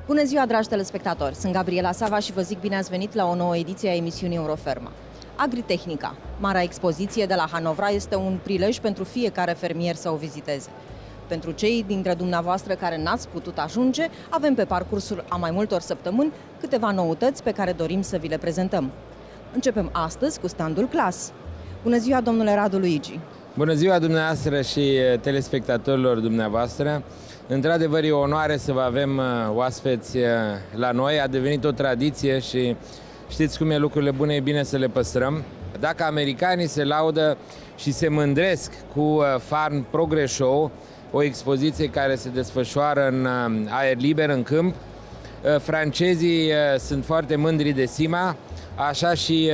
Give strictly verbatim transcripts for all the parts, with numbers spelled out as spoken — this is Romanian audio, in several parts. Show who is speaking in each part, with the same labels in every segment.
Speaker 1: Bună ziua, dragi telespectatori! Sunt Gabriela Sava și vă zic bine ați venit la o nouă ediție a emisiunii Euroferma. Agritehnica, marea expoziție de la Hanovra, este un prilej pentru fiecare fermier să o viziteze. Pentru cei dintre dumneavoastră care n-ați putut ajunge, avem pe parcursul a mai multor săptămâni câteva noutăți pe care dorim să vi le prezentăm. Începem astăzi cu standul Claas. Bună ziua, domnule Radu Luigi!
Speaker 2: Bună ziua dumneavoastră și telespectatorilor dumneavoastră! Într-adevăr, e o onoare să vă avem oaspeți la noi. A devenit o tradiție și știți cum e, lucrurile bune, e bine să le păstrăm. Dacă americanii se laudă și se mândresc cu Farm Progress Show, o expoziție care se desfășoară în aer liber, în câmp, francezii sunt foarte mândri de SIMA, așa și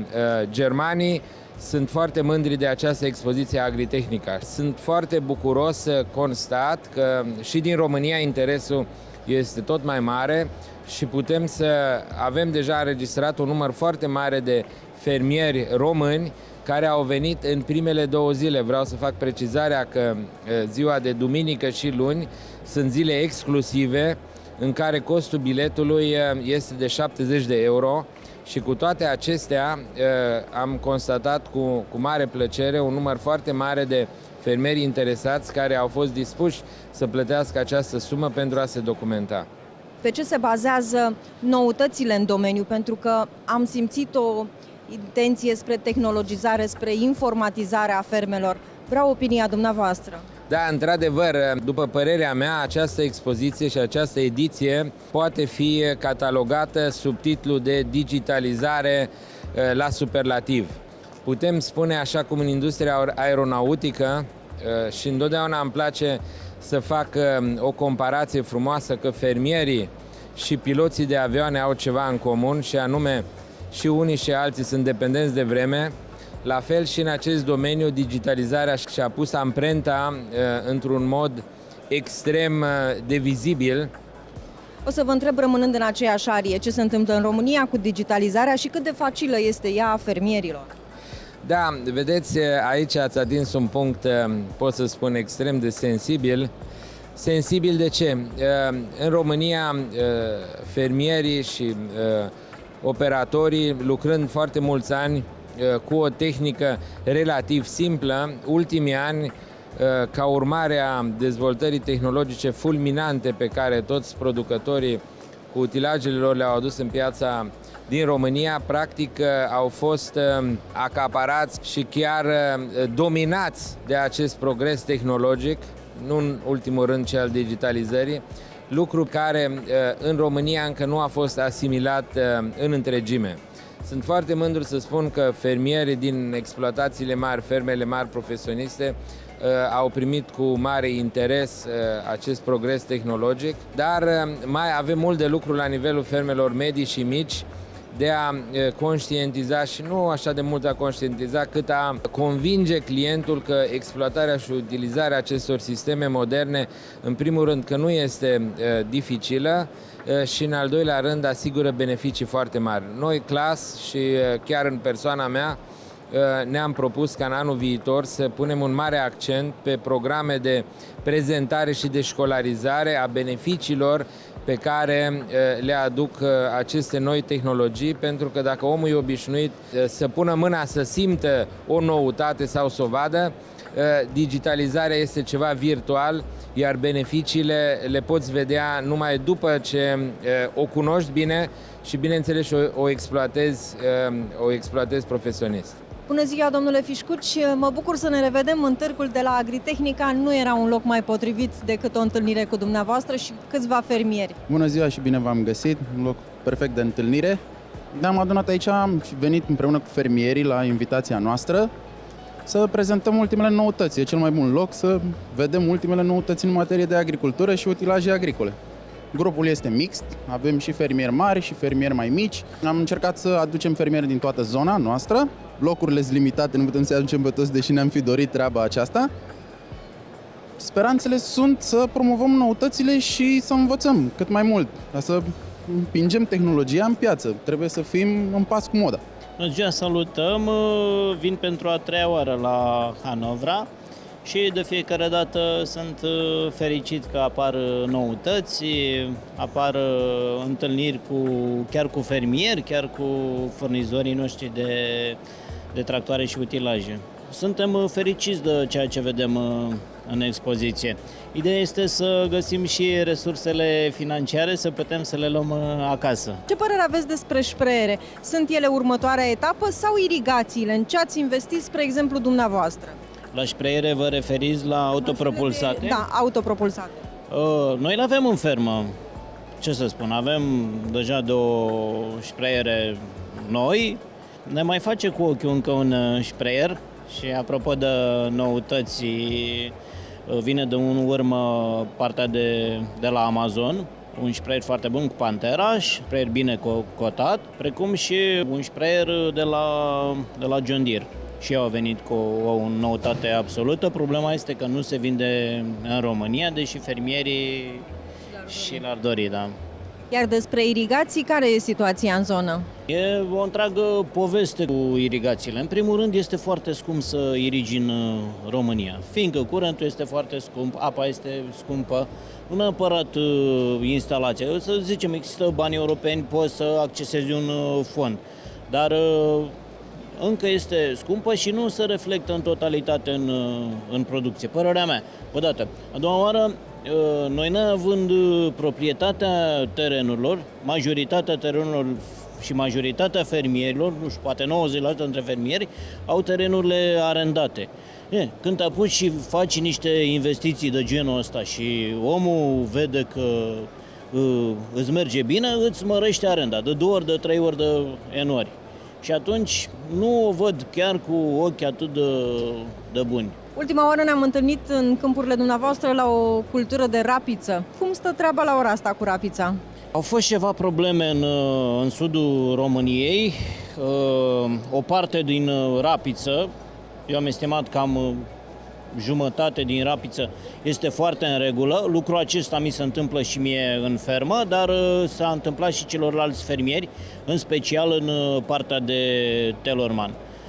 Speaker 2: germanii sunt foarte mândri de această expoziție Agritehnica. Sunt foarte bucuros să constat că și din România interesul este tot mai mare și putem să avem deja înregistrat un număr foarte mare de fermieri români care au venit în primele două zile. Vreau să fac precizarea că ziua de duminică și luni sunt zile exclusive în care costul biletului este de șaptezeci de euro. Și cu toate acestea am constatat cu, cu mare plăcere un număr foarte mare de fermieri interesați care au fost dispuși să plătească această sumă pentru a se documenta.
Speaker 1: Pe ce se bazează noutățile în domeniu? Pentru că am simțit o intenție spre tehnologizare, spre informatizare a fermelor. Vreau opinia dumneavoastră.
Speaker 2: Da, într-adevăr, după părerea mea, această expoziție și această ediție poate fi catalogată sub titlul de digitalizare la superlativ. Putem spune, așa cum în industria aeronautică, și întotdeauna îmi place să fac o comparație frumoasă, că fermierii și piloții de avioane au ceva în comun, și anume și unii și alții sunt dependenți de vreme. La fel și în acest domeniu, digitalizarea și-a pus amprenta uh, într-un mod extrem uh, de vizibil.
Speaker 1: O să vă întreb, rămânând în aceeași arie, ce se întâmplă în România cu digitalizarea și cât de facilă este ea a fermierilor?
Speaker 2: Da, vedeți, aici ați atins un punct, uh, pot să spun, extrem de sensibil. Sensibil de ce? Uh, în România, uh, fermierii și uh, operatorii, lucrând foarte mulți ani, cu o tehnică relativ simplă, ultimii ani, ca urmare a dezvoltării tehnologice fulminante pe care toți producătorii cu utilajele lor le-au adus în piața din România, practic au fost acaparați și chiar dominați de acest progres tehnologic, nu în ultimul rând cel al digitalizării, lucru care în România încă nu a fost asimilat în întregime. Sunt foarte mândru să spun că fermierii din exploatațiile mari, fermele mari profesioniste, au primit cu mare interes acest progres tehnologic, dar mai avem mult de lucru la nivelul fermelor medii și mici de a conștientiza, și nu așa de mult a conștientiza, cât a convinge clientul că exploatarea și utilizarea acestor sisteme moderne, în primul rând, că nu este dificilă, și în al doilea rând asigură beneficii foarte mari. Noi, Claas, și chiar în persoana mea, ne-am propus ca în anul viitor să punem un mare accent pe programe de prezentare și de școlarizare a beneficiilor pe care le aduc aceste noi tehnologii, pentru că dacă omul e obișnuit să pună mâna să simtă o noutate sau să o vadă, digitalizarea este ceva virtual, iar beneficiile le poți vedea numai după ce o cunoști bine și, bineînțeles, o, o exploatezi, o exploatezi profesionist.
Speaker 1: Bună ziua, domnule Fișcuci! Mă bucur să ne revedem în târgul de la Agritehnica. Nu era un loc mai potrivit decât o întâlnire cu dumneavoastră și câțiva fermieri.
Speaker 3: Bună ziua și bine v-am găsit! Un loc perfect de întâlnire. Ne-am adunat aici, am venit împreună cu fermierii la invitația noastră să prezentăm ultimele noutăți. E cel mai bun loc să vedem ultimele noutăți în materie de agricultură și utilaje agricole. Grupul este mixt, avem și fermieri mari și fermieri mai mici. Am încercat să aducem fermieri din toată zona noastră. Locurile sunt limitate, nu putem să aducem pe toți, deși ne-am fi dorit treaba aceasta. Speranțele sunt să promovăm noutățile și să învățăm cât mai mult, ca să împingem tehnologia în piață. Trebuie să fim în pas cu moda.
Speaker 4: Bună ziua, salutăm! Vin pentru a treia oară la Hanovra. și de fiecare dată sunt fericit că apar noutăți, apar întâlniri cu, chiar cu fermieri, chiar cu furnizorii noștri de, de tractoare și utilaje. Suntem fericiți de ceea ce vedem în expoziție. Ideea este să găsim și resursele financiare, să putem să le luăm acasă.
Speaker 1: Ce părere aveți despre șpreiere? Sunt ele următoarea etapă sau irigațiile? În ce ați investit, spre exemplu, dumneavoastră?
Speaker 4: La șpreiere vă referiți la autopropulsate?
Speaker 1: De, da, autopropulsate.
Speaker 4: Noi le avem în fermă. Ce să spun, avem deja două șpreiere noi. Ne mai face cu ochiul încă un șpreier și apropo de noutăți, vine de în urmă partea de, de la Amazon, un sprayer foarte bun cu Pantera, sprayer bine cotat, precum și un sprayer de la, de la John Deere. Și eu au venit cu o, o noutate absolută. Problema este că nu se vinde în România, deși fermierii și l-ar dori, da.
Speaker 1: Iar despre irigații, care e situația în zonă?
Speaker 4: E o întreagă poveste cu irigațiile. În primul rând, este foarte scump să irigi în România, fiindcă curentul este foarte scump, apa este scumpă, nu neapărat uh, instalația. Să zicem, există bani europeni, poți să accesezi un uh, fond, dar uh, încă este scumpă și nu se reflectă în totalitate în, uh, în producție. Părerea mea, odată. A doua oară, noi neavând proprietatea terenurilor, majoritatea terenurilor și majoritatea fermierilor, nu știu, poate nouăzeci la sută dintre fermieri, au terenurile arendate. E, când te apuci și faci niște investiții de genul ăsta și omul vede că uh, îți merge bine, îți mărește arenda de două ori, de trei ori, de N ori. Și atunci nu o văd chiar cu ochi atât de, de buni.
Speaker 1: Ultima oară ne-am întâlnit în câmpurile dumneavoastră la o cultură de rapiță. Cum stă treaba la ora asta cu rapița?
Speaker 4: Au fost ceva probleme în, în sudul României. O parte din rapiță, eu am estimat cam jumătate din rapiță, este foarte în regulă. Lucrul acesta mi se întâmplă și mie în fermă, dar s-a întâmplat și celorlalți fermieri, în special în partea de Telorman.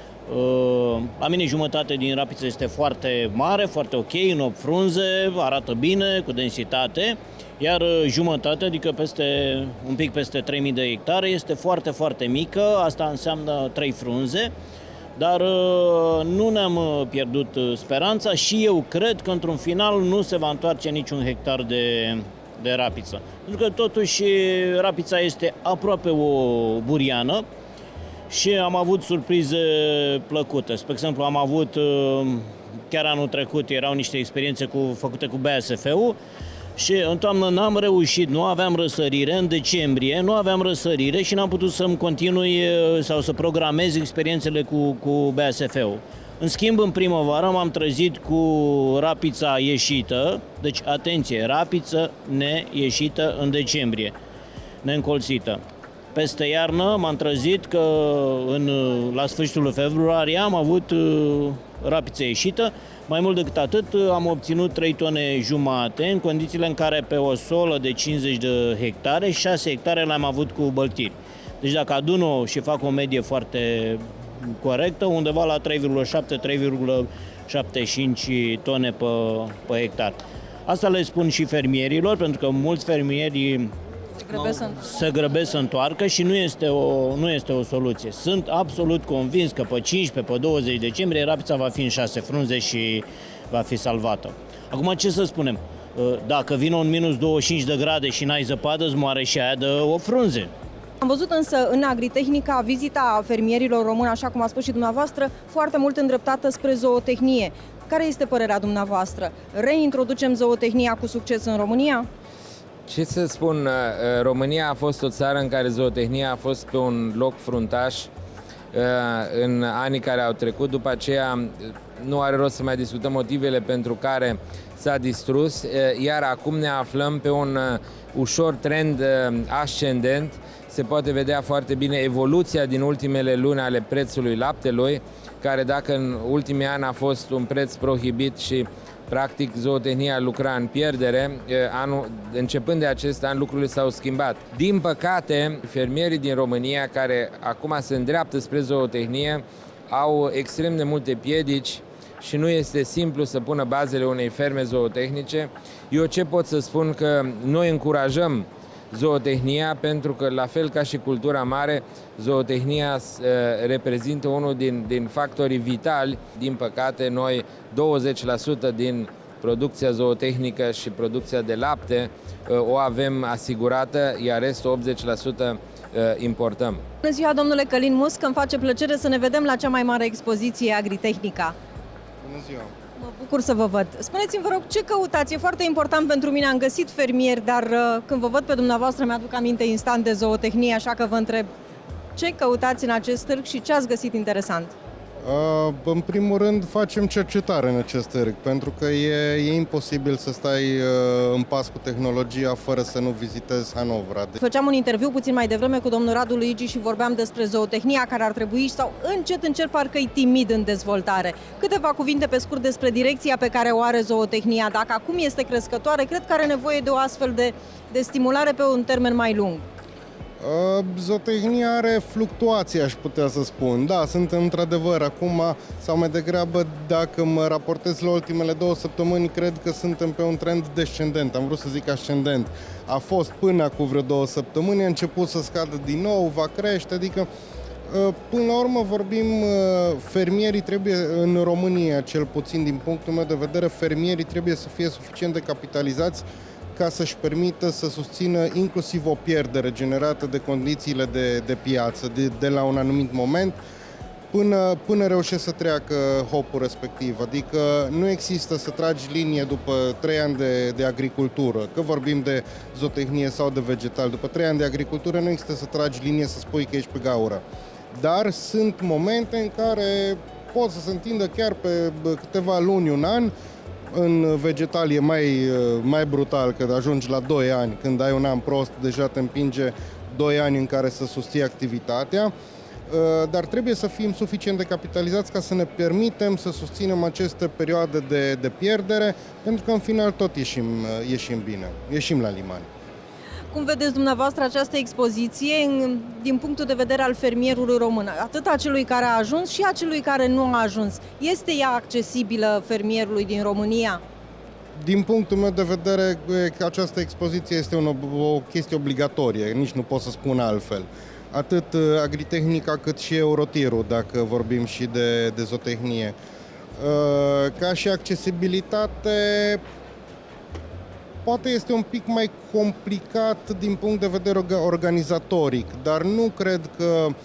Speaker 4: La mine jumătate din rapiță este foarte mare, foarte ok, în opt frunze, arată bine, cu densitate, iar jumătate, adică peste, un pic peste trei mii de hectare, este foarte, foarte mică, asta înseamnă trei frunze, dar nu ne-am pierdut speranța și eu cred că într-un final nu se va întoarce niciun hectar de, de rapiță. Pentru că totuși rapița este aproape o buriană, și am avut surprize plăcute. Spre exemplu, am avut, chiar anul trecut, erau niște experiențe cu, făcute cu B A S F-ul și în toamnă n-am reușit, nu aveam răsărire, în decembrie nu aveam răsărire și n-am putut să-mi continui sau să programez experiențele cu, cu B A S F-ul. În schimb, în primăvară m-am trezit cu rapița ieșită, deci atenție, rapiță neieșită în decembrie, neîncolțită. Peste iarnă m-am trezit că în, la sfârșitul februarie am avut uh, rapiță ieșită. Mai mult decât atât, am obținut trei tone jumate, în condițiile în care pe o solă de cincizeci de hectare, șase hectare le-am avut cu băltiri. Deci dacă adun-o și fac o medie foarte corectă, undeva la trei virgulă șapte - trei virgulă șaptezeci și cinci tone pe, pe hectar. Asta le spun și fermierilor, pentru că mulți fermieri se grăbesc să întoarcă și nu este, o, nu este o soluție. Sunt absolut convins că pe cincisprezece, pe douăzeci decembrie rapița va fi în șase frunze și va fi salvată. Acum ce să spunem? Dacă vine un minus douăzeci și cinci de grade și n-ai zăpadă, îți moare și aia de o frunze.
Speaker 1: Am văzut însă în Agritehnica vizita fermierilor români, așa cum a spus și dumneavoastră, foarte mult îndreptată spre zootehnie. Care este părerea dumneavoastră? Reintroducem zootehnia cu succes în România?
Speaker 2: Ce să spun, România a fost o țară în care zootehnia a fost pe un loc fruntaș în anii care au trecut. După aceea nu are rost să mai discutăm motivele pentru care s-a distrus, iar acum ne aflăm pe un ușor trend ascendent. Se poate vedea foarte bine evoluția din ultimele luni ale prețului laptelui, care dacă în ultimii ani a fost un preț prohibit și practic zootehnia lucra în pierdere, anul, începând de acest an lucrurile s-au schimbat. Din păcate, fermierii din România care acum se îndreaptă spre zootehnie au extrem de multe piedici și nu este simplu să pună bazele unei ferme zootehnice. Eu ce pot să spun că noi încurajăm zootehnia pentru că, la fel ca și cultura mare, zootehnia uh, reprezintă unul din, din factorii vitali. Din păcate, noi douăzeci la sută din producția zootehnică și producția de lapte uh, o avem asigurată, iar restul optzeci la sută uh, importăm.
Speaker 1: Bună ziua, domnule Călin Musc, îmi face plăcere să ne vedem la cea mai mare expoziție Agritehnica.
Speaker 5: Bună ziua!
Speaker 1: Mă bucur să vă văd. Spuneți-mi, vă rog, ce căutați? E foarte important pentru mine, am găsit fermieri, dar uh, când vă văd pe dumneavoastră mi-aduc aminte instant de zootehnie, așa că vă întreb ce căutați în acest târg și ce ați găsit interesant?
Speaker 5: Uh, în primul rând facem cercetare în acest târg, pentru că e, e imposibil să stai uh, în pas cu tehnologia fără să nu vizitezi Hanovra.
Speaker 1: Făceam un interviu puțin mai devreme cu domnul Radu Luigi și vorbeam despre zootehnia care ar trebui, sau încet, încet, parcă-i timid în dezvoltare. Câteva cuvinte pe scurt despre direcția pe care o are zootehnia. Dacă acum este crescătoare, cred că are nevoie de o astfel de, de stimulare pe un termen mai lung.
Speaker 5: Zootehnia are fluctuații, aș putea să spun. Da, sunt într-adevăr acum, sau mai degrabă, dacă mă raportez la ultimele două săptămâni, cred că suntem pe un trend descendent, am vrut să zic ascendent. A fost până acum vreo două săptămâni, a început să scadă din nou, va crește, adică până la urmă vorbim, fermierii trebuie, în România cel puțin din punctul meu de vedere, fermierii trebuie să fie suficient de capitalizați ca să-și permită să susțină inclusiv o pierdere generată de condițiile de, de piață de, de la un anumit moment până, până reușesc să treacă hopul respectiv. Adică nu există să tragi linie după trei ani de, de agricultură, că vorbim de zootehnie sau de vegetal. După trei ani de agricultură nu există să tragi linie să spui că ești pe gaură. Dar sunt momente în care pot să se întindă chiar pe câteva luni, un an. În vegetal e mai, mai brutal, că ajungi la doi ani, când ai un an prost, deja te împinge doi ani în care să susții activitatea, dar trebuie să fim suficient de capitalizați ca să ne permitem să susținem aceste perioade de, de pierdere, pentru că în final tot ieșim, ieșim bine, ieșim la liman.
Speaker 1: Cum vedeți dumneavoastră această expoziție din punctul de vedere al fermierului român, atât a celui care a ajuns și a celui care nu a ajuns? Este ea accesibilă fermierului din România?
Speaker 5: Din punctul meu de vedere, această expoziție este o, o chestie obligatorie, nici nu pot să spun altfel. Atât Agritehnica cât și Eurotirul, dacă vorbim și de, de zootehnie. Ca și accesibilitate, poate este un pic mai complicat din punct de vedere organizatoric, dar nu cred că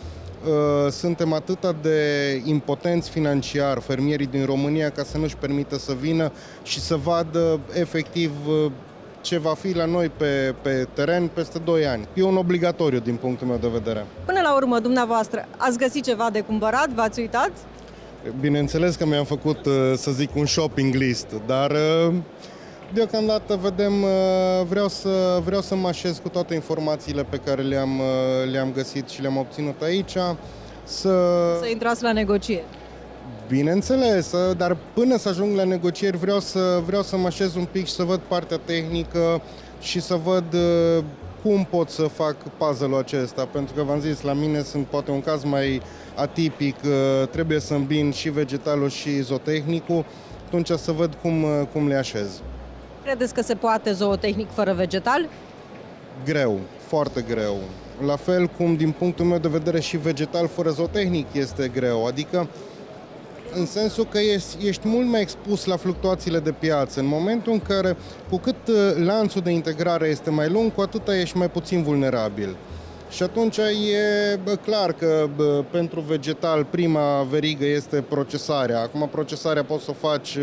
Speaker 5: uh, suntem atât de impotenți financiar, fermierii din România, ca să nu-și permită să vină și să vadă efectiv uh, ce va fi la noi pe, pe teren peste doi ani. E un obligatoriu din punctul meu de vedere.
Speaker 1: Până la urmă, dumneavoastră, ați găsit ceva de cumpărat? V-ați uitat?
Speaker 5: Bineînțeles că mi-am făcut, uh, să zic, un shopping list, dar... Uh, Deocamdată vedem, vreau să, vreau să mă așez cu toate informațiile pe care le-am, le-am găsit și le-am obținut aici. Să...
Speaker 1: Să intrați la negocieri.
Speaker 5: Bineînțeles, dar până să ajung la negocieri vreau să, vreau să mă așez un pic și să văd partea tehnică și să văd cum pot să fac puzzle-ul acesta. Pentru că v-am zis, la mine sunt poate un caz mai atipic, trebuie să îmbin și vegetalul și zootehnicul, atunci să văd cum, cum le așez.
Speaker 1: Credeți că se poate zootehnic fără vegetal?
Speaker 5: Greu, foarte greu. La fel cum, din punctul meu de vedere, și vegetal fără zootehnic este greu. Adică, în sensul că ești, ești mult mai expus la fluctuațiile de piață. În momentul în care, cu cât lanțul de integrare este mai lung, cu atât ești mai puțin vulnerabil. Și atunci e bă, clar că bă, pentru vegetal prima verigă este procesarea. Acum procesarea poți să o faci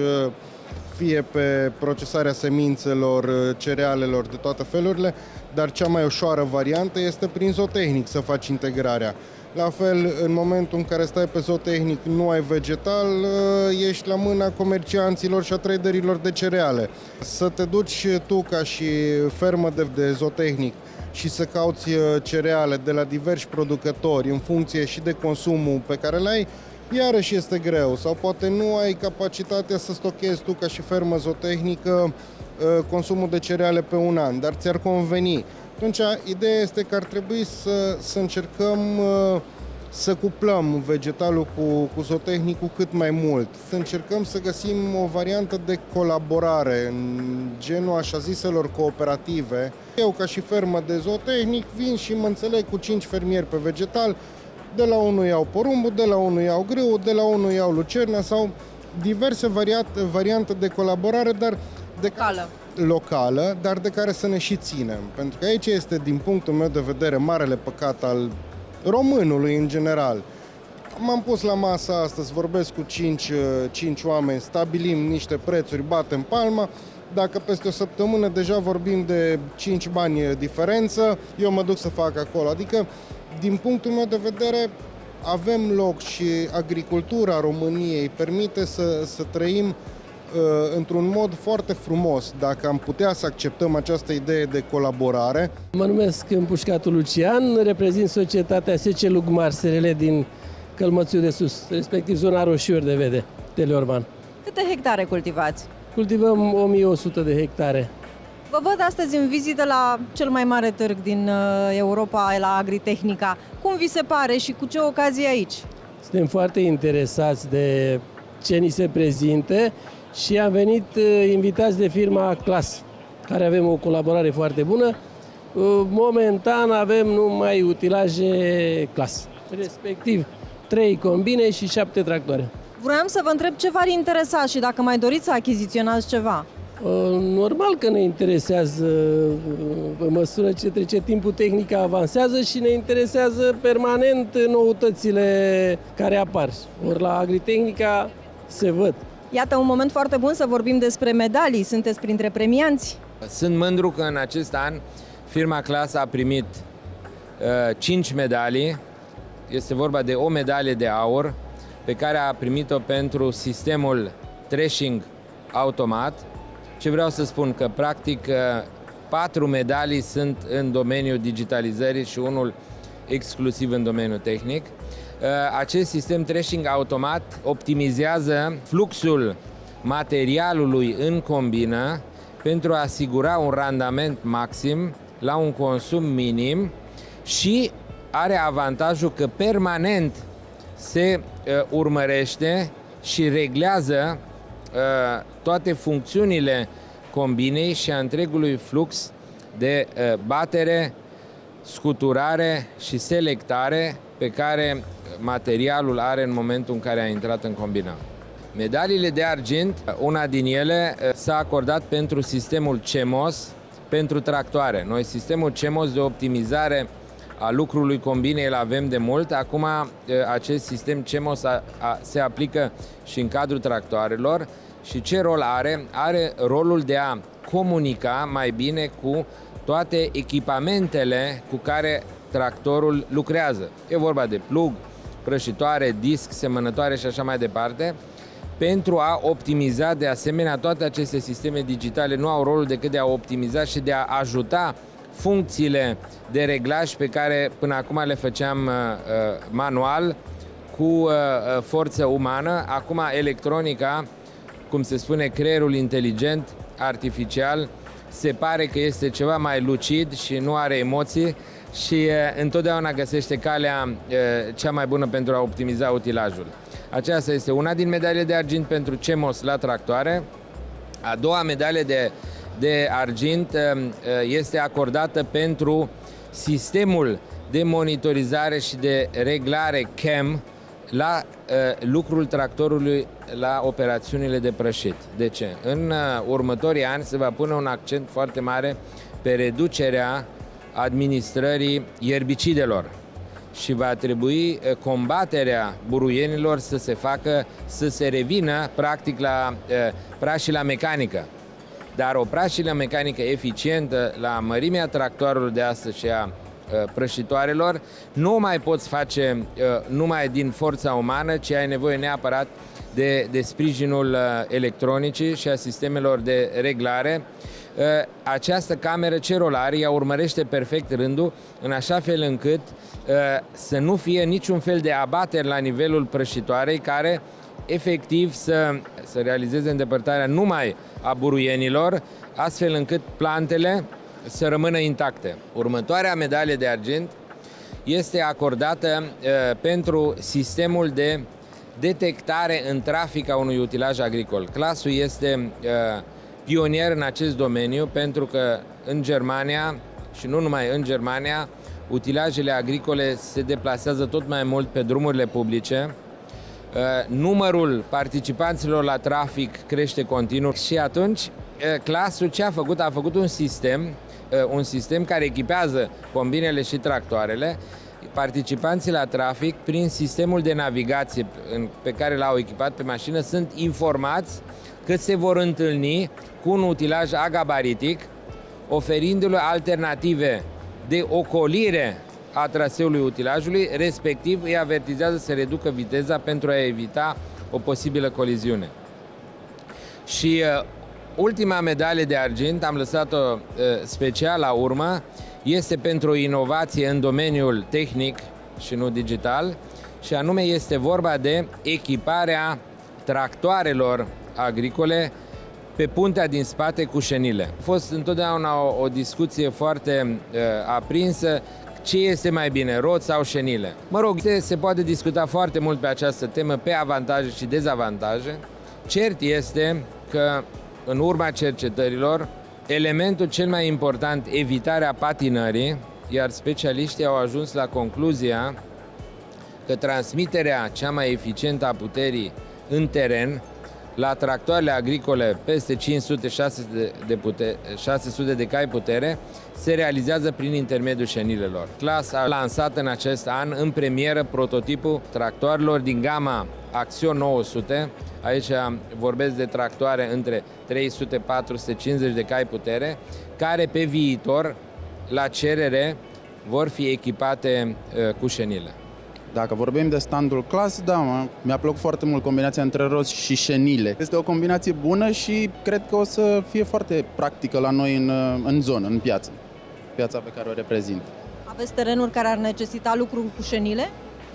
Speaker 5: fie pe procesarea semințelor, cerealelor, de toate felurile, dar cea mai ușoară variantă este prin zootehnic să faci integrarea. La fel, în momentul în care stai pe zootehnic, nu ai vegetal, ești la mâna comercianților și a traderilor de cereale. Să te duci tu ca și fermă de, de zootehnic și să cauți cereale de la diversi producători în funcție și de consumul pe care l-ai, iarăși este greu, sau poate nu ai capacitatea să stochezi tu ca și fermă zootehnică consumul de cereale pe un an, dar ți-ar conveni. Atunci, ideea este că ar trebui să, să încercăm să cuplăm vegetalul cu, cu zootehnicul cât mai mult, să încercăm să găsim o variantă de colaborare în genul așa ziselor cooperative. Eu, ca și fermă de zootehnic, vin și mă înțeleg cu cinci fermieri pe vegetal, de la unul iau porumbul, de la unul iau grâul, de la unul iau lucerna sau diverse variate, variante de colaborare, dar de
Speaker 1: Locală.
Speaker 5: locală, dar de care să ne și ținem. Pentru că aici este, din punctul meu de vedere, marele păcat al românului în general. M-am pus la masă astăzi, vorbesc cu cinci, cinci oameni, stabilim niște prețuri, batem palma. Dacă peste o săptămână deja vorbim de cinci bani diferență, eu mă duc să fac acolo. Adică, din punctul meu de vedere, avem loc și agricultura României permite să, să trăim uh, într-un mod foarte frumos. Dacă am putea să acceptăm această idee de colaborare.
Speaker 6: Mă numesc Împușcatul Lucian, reprezint societatea S C Lugmar S R L din Călmățiu de Sus, respectiv zona Roșiori de Vede, Teleorman.
Speaker 1: Câte hectare cultivați?
Speaker 6: Cultivăm o mie o sută de hectare.
Speaker 1: Vă văd astăzi în vizită la cel mai mare târg din Europa, la Agritechnica. Cum vi se pare și cu ce ocazie aici?
Speaker 6: Suntem foarte interesați de ce ni se prezinte și am venit invitați de firma Class, care avem o colaborare foarte bună. Momentan avem numai utilaje Class, respectiv trei combine și șapte tractoare.
Speaker 1: Vroiam să vă întreb ce v-ar interesa și dacă mai doriți să achiziționați ceva.
Speaker 6: Normal că ne interesează, pe măsură ce trece timpul, tehnica avansează și ne interesează permanent noutățile care apar. Ori la Agritechnica se văd.
Speaker 1: Iată un moment foarte bun să vorbim despre medalii. Sunteți printre premianți?
Speaker 2: Sunt mândru că în acest an firma Class a primit uh, cinci medalii. Este vorba de o medalie de aur pe care a primit-o pentru sistemul threshing automat. Ce vreau să spun? Că practic patru medalii sunt în domeniul digitalizării și unul exclusiv în domeniul tehnic. Acest sistem threshing automat optimizează fluxul materialului în combină pentru a asigura un randament maxim la un consum minim și are avantajul că permanent se uh, urmărește și reglează uh, toate funcțiunile combinei și a întregului flux de uh, batere, scuturare și selectare pe care materialul are în momentul în care a intrat în combină. Medaliile de argint, una din ele uh, s-a acordat pentru sistemul C E M O S pentru tractoare. Noi sistemul C E M O S de optimizare a lucrului combinei îl avem de mult. Acum acest sistem C E M O S a, a, se aplică și în cadrul tractoarelor. Și ce rol are? Are rolul de a comunica mai bine cu toate echipamentele cu care tractorul lucrează. E vorba de plug, prășitoare, disc, semănătoare și așa mai departe. Pentru a optimiza, de asemenea, toate aceste sisteme digitale nu au rolul decât de a optimiza și de a ajuta funcțiile de reglaj pe care până acum le făceam uh, manual cu uh, forță umană. Acum electronica, cum se spune, creierul inteligent, artificial, se pare că este ceva mai lucid și nu are emoții și uh, întotdeauna găsește calea uh, cea mai bună pentru a optimiza utilajul. Aceasta este una din medaliile de argint pentru C E M O S la tractoare. A doua medalie de de argint este acordată pentru sistemul de monitorizare și de reglare C A M la lucrul tractorului la operațiunile de prășit. De ce? În următorii ani se va pune un accent foarte mare pe reducerea administrării ierbicidelor și va trebui combaterea buruienilor să se facă, să se revină practic la prașila mecanică. Dar o prașilă mecanică eficientă la mărimea tractoarelor de astăzi și a prășitoarelor nu mai poți face numai din forța umană, ci ai nevoie neapărat de, de sprijinul electronicii și a sistemelor de reglare. Această cameră ce rol are? Ea urmărește perfect rândul în așa fel încât să nu fie niciun fel de abateri la nivelul prășitoarei care efectiv să, să realizeze îndepărtarea numai a buruienilor, astfel încât plantele să rămână intacte. Următoarea medalie de argint este acordată uh, pentru sistemul de detectare în trafic a unui utilaj agricol. Clasul este uh, pionier în acest domeniu pentru că în Germania, și nu numai în Germania, utilajele agricole se deplasează tot mai mult pe drumurile publice. Numărul participanților la trafic crește continuu și atunci Clasul ce a făcut? A făcut un sistem, un sistem care echipează combinele și tractoarele. Participanții la trafic, prin sistemul de navigație pe care l-au echipat pe mașină, sunt informați că se vor întâlni cu un utilaj agabaritic, oferindu-le alternative de ocolire a traseului utilajului, respectiv îi avertizează să reducă viteza pentru a evita o posibilă coliziune. Și uh, ultima medalie de argint, am lăsat-o uh, special la urmă, este pentru o inovație în domeniul tehnic și nu digital, și anume este vorba de echiparea tractoarelor agricole pe puntea din spate cu șenile. A fost întotdeauna o, o discuție foarte uh, aprinsă, ce este mai bine, roți sau șenile. Mă rog, se, se poate discuta foarte mult pe această temă, pe avantaje și dezavantaje. Cert este că, în urma cercetărilor, elementul cel mai important, evitarea patinării, iar specialiștii au ajuns la concluzia că transmiterea cea mai eficientă a puterii în teren la tractoarele agricole peste cinci sute șase sute de cai putere se realizează prin intermediul șenilelor. Class a lansat în acest an în premieră prototipul tractoarelor din gama Axion nouă sute. Aici vorbesc de tractoare între trei sute - patru sute cincizeci de cai putere, care pe viitor, la cerere, vor fi echipate uh, cu șenile.
Speaker 3: Dacă vorbim de standul Class, da, mi-a plăcut foarte mult combinația între roți și șenile. Este o combinație bună și cred că o să fie foarte practică la noi în, în zonă, în piață, piața pe care o reprezint.
Speaker 1: Aveți terenuri care ar necesita lucru cu șenile?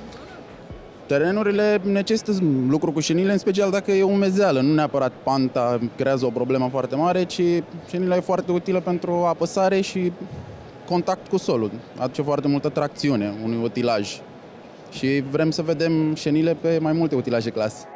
Speaker 3: Terenurile necesită lucru cu șenile, în special dacă e umezeală, nu neapărat panta creează o problemă foarte mare, ci șenila e foarte utilă pentru apăsare și contact cu solul. Aduce foarte multă tracțiune unui utilaj. Și vrem să vedem șenile pe mai multe utilaje Class.